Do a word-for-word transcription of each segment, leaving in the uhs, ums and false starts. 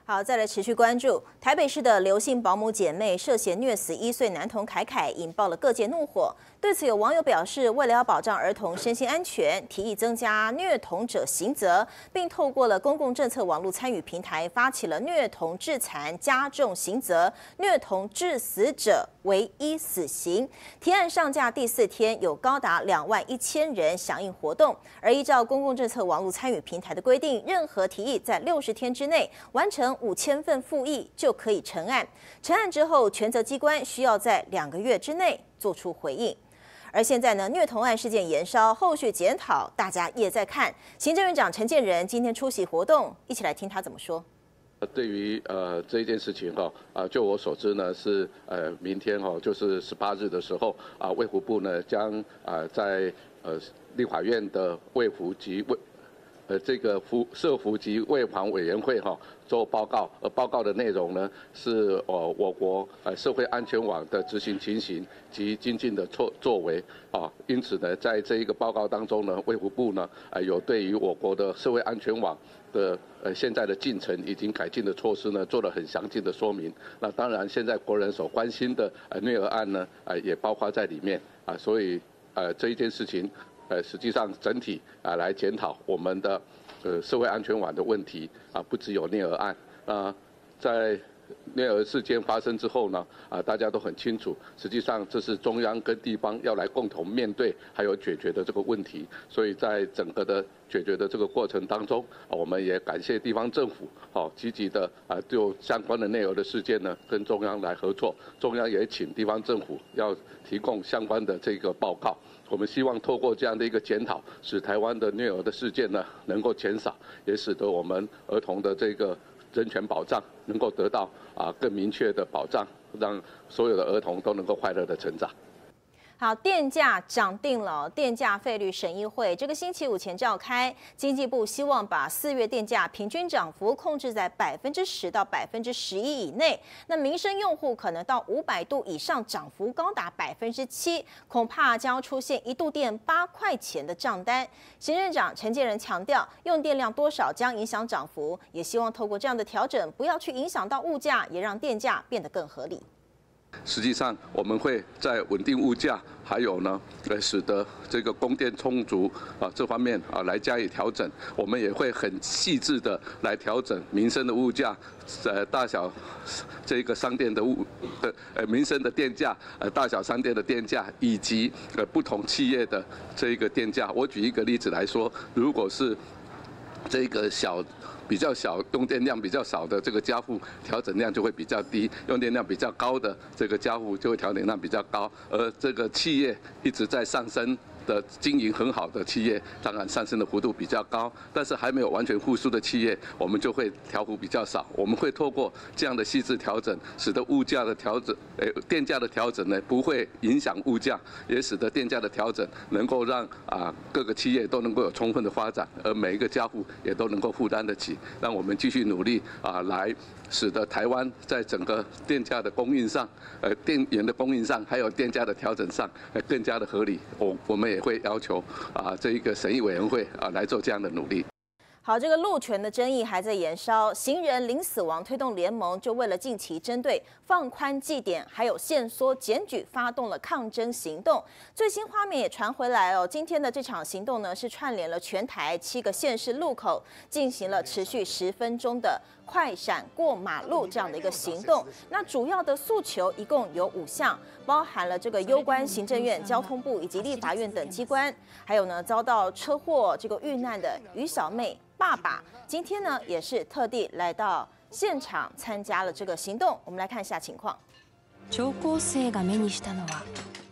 好，再来持续关注台北市的刘姓保姆姐妹涉嫌虐死一岁男童凯凯，引爆了各界怒火。对此，有网友表示，为了要保障儿童身心安全，提议增加虐童者刑责，并透过了公共政策网络参与平台，发起了虐童致残加重刑责、虐童致死者唯一死刑。提案上架第四天，有高达两万一千人响应活动。而依照公共政策网络参与平台的规定，任何提议在六十天之内完成五千份复议就可以成案。成案之后，权责机关需要在两个月之内做出回应。而现在呢，虐童案事件延烧，后续检讨，大家也在看。行政院长陈建仁今天出席活动，一起来听他怎么说。 对于呃这一件事情哈啊、呃，就我所知呢是呃明天哈、哦、就是十八日的时候啊、呃，卫福部呢将啊、呃、在呃立法院的卫福及卫呃这个福社福及卫环委员会哈、哦、做报告，而报告的内容呢是呃我国呃社会安全网的执行情形及精进的作作为啊，因此呢在这一个报告当中呢，卫福部呢呃有对于我国的社会安全网的呃现在的进程以及改进的措施呢，做了很详尽的说明。那当然，现在国人所关心的呃虐儿案呢，呃也包括在里面啊，所以呃这一件事情，呃实际上整体啊来检讨我们的呃社会安全网的问题啊，不只有虐儿案啊，在虐儿事件发生之后呢，啊，大家都很清楚，实际上这是中央跟地方要来共同面对还有解决的这个问题。所以在整个的解决的这个过程当中，啊，我们也感谢地方政府，好积极的啊，就相关的虐儿的事件呢，跟中央来合作。中央也请地方政府要提供相关的这个报告。我们希望透过这样的一个检讨，使台湾的虐儿的事件呢能够减少，也使得我们儿童的这个人权保障能够得到啊更明确的保障，让所有的儿童都能够快乐的成长。 好，电价涨定了，电价费率审议会这个星期五前召开，经济部希望把四月电价平均涨幅控制在百分之十到百分之十一以内。那民生用户可能到五百度以上，涨幅高达百分之七，恐怕将出现一度电八块钱的账单。行政长陈建仁强调，用电量多少将影响涨幅，也希望透过这样的调整，不要去影响到物价，也让电价变得更合理。 实际上，我们会在稳定物价，还有呢，呃，使得这个供电充足啊这方面啊来加以调整。我们也会很细致的来调整民生的物价，呃，大小这个商店的物的呃民生的电价，呃，大小商店的电价，以及呃不同企业的这个电价。我举一个例子来说，如果是这个小。比较小用电量比较少的这个家户，调整量就会比较低；用电量比较高的这个家户，就会调整量比较高。而这个企业一直在上升的经营很好的企业，当然上升的幅度比较高，但是还没有完全复苏的企业，我们就会调幅比较少。我们会透过这样的细致调整，使得物价的调整，诶，电价的调整呢，不会影响物价，也使得电价的调整能够让啊各个企业都能够有充分的发展，而每一个家户也都能够负担得起。让我们继续努力啊，来使得台湾在整个电价的供应上，呃，电源的供应上，还有电价的调整上，呃，更加的合理。我我们也会要求啊，这一个审议委员会啊来做这样的努力。 好，这个路权的争议还在延烧，行人零死亡推动联盟就为了近期针对放宽记点还有限缩检举发动了抗争行动。最新画面也传回来哦，今天的这场行动呢是串联了全台七个县市路口，进行了持续十分钟的快闪过马路这样的一个行动。那主要的诉求一共有五项，包含了这个攸关行政院、交通部以及立法院等机关，还有呢遭到车祸这个遇難的于小妹爸爸，今天呢也是特地来到现场参加了这个行动。我们来看一下情况。 聴講生が目にしたのは。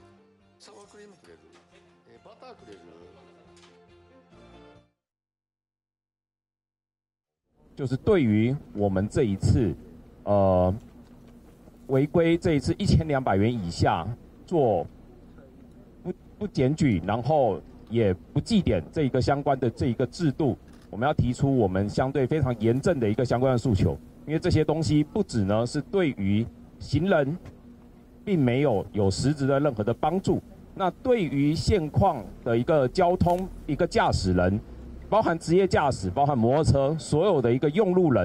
就是对于我们这一次，呃，违规这一次一千两百元以下做不不检举，然后也不记点这一个相关的这一个制度。我们要提出我们相对非常严正的一个相关的诉求，因为这些东西不只呢是对于行人，并没有有实质的任何的帮助。那对于现况的一个交通一个驾驶人，包含职业驾驶，包含摩托车，所有的一个用路人，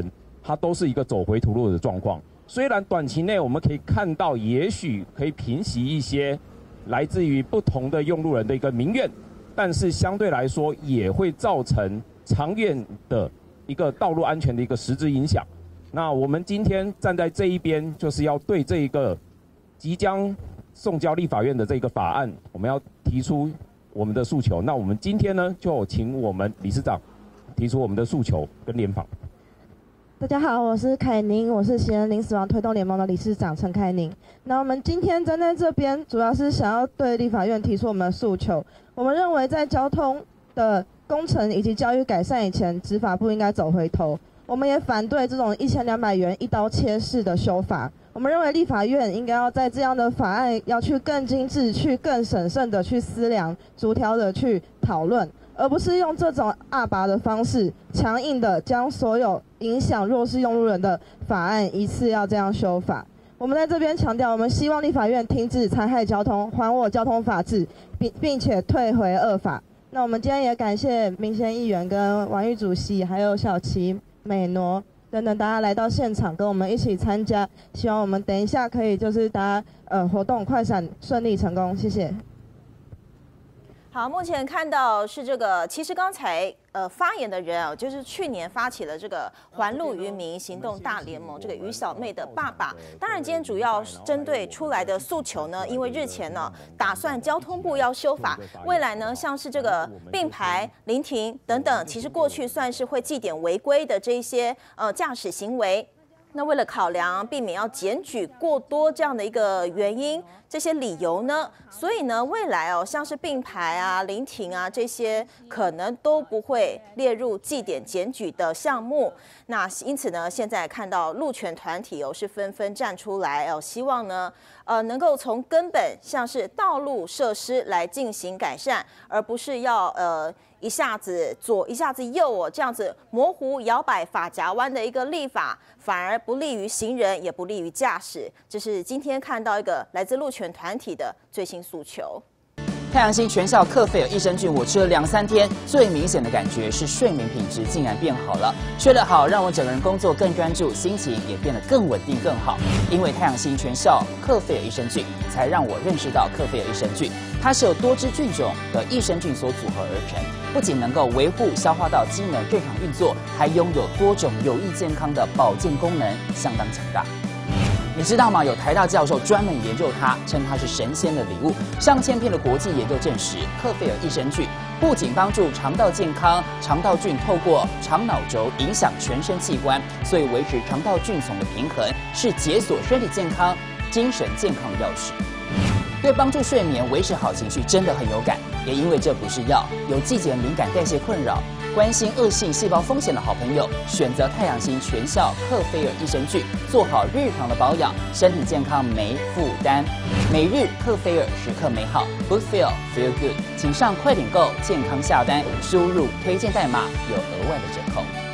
它都是一个走回头路的状况。虽然短期内我们可以看到，也许可以平息一些来自于不同的用路人的一个民怨，但是相对来说也会造成长远的一个道路安全的一个实质影响。那我们今天站在这一边，就是要对这一个即将送交立法院的这个法案，我们要提出我们的诉求。那我们今天呢，就请我们理事长提出我们的诉求跟联访。 大家好，我是凯宁，我是行人零死亡推动联盟的理事长陈凯宁。那我们今天站在这边，主要是想要对立法院提出我们的诉求。我们认为，在交通的工程以及教育改善以前，执法不应该走回头。我们也反对这种一千两百元一刀切式的修法。我们认为立法院应该要在这样的法案要去更精致、去更审慎的去思量、逐条的去讨论。而不是用这种阿拔的方式，强硬的将所有影响弱势用路人的法案一次要这样修法。我们在这边强调，我们希望立法院停止残害交通，还我交通法治，并并且退回恶法。那我们今天也感谢民贤议员跟王玉主席，还有小琪、美挪等等大家来到现场跟我们一起参加。希望我们等一下可以就是大家呃活动快闪顺利成功，谢谢。 好，目前看到是这个，其实刚才呃发言的人啊，就是去年发起了这个还路于民行动大联盟，这个于小妹的爸爸。当然，今天主要针对出来的诉求呢，因为日前呢打算交通部要修法，未来呢像是这个并排、临停等等，其实过去算是会记点违规的这一些呃驾驶行为。那为了考量避免要检举过多这样的一个原因，这些理由呢，所以呢，未来哦，像是并排啊、临停啊这些，可能都不会列入记点检举的项目。那因此呢，现在看到路权团体哦是纷纷站出来哦，希望呢，呃，能够从根本像是道路设施来进行改善，而不是要呃。一下子左一下子右哦，这样子模糊摇摆发夹弯的一个立法，反而不利于行人，也不利于驾驶。这是今天看到一个来自路权团体的最新诉求。 太阳星全效克菲尔益生菌，我吃了两三天，最明显的感觉是睡眠品质竟然变好了。睡得好，让我整个人工作更专注，心情也变得更稳定更好。因为太阳星全效克菲尔益生菌，才让我认识到克菲尔益生菌，它是由多支菌种的益生菌所组合而成，不仅能够维护消化道机能正常运作，还拥有多种有益健康的保健功能，相当强大。你知道吗？有台大教授专门研究它，称它是神仙的礼物。上千篇的国际研究证实，克菲尔益生菌不仅帮助肠道健康，肠道菌透过肠脑轴影响全身器官，所以维持肠道菌丛的平衡是解锁身体健康、精神健康的钥匙。对帮助睡眠、维持好情绪真的很有感。也因为这不是药，有季节敏感、代谢困扰、关心恶性细胞风险的好朋友，选择太阳星全效克菲尔益生菌，做好日常的保养，身体健康没负担。每日克菲尔，时刻美好 ，Good Feel Feel Good， 请上快点购健康下单，输入推荐代码有额外的折扣。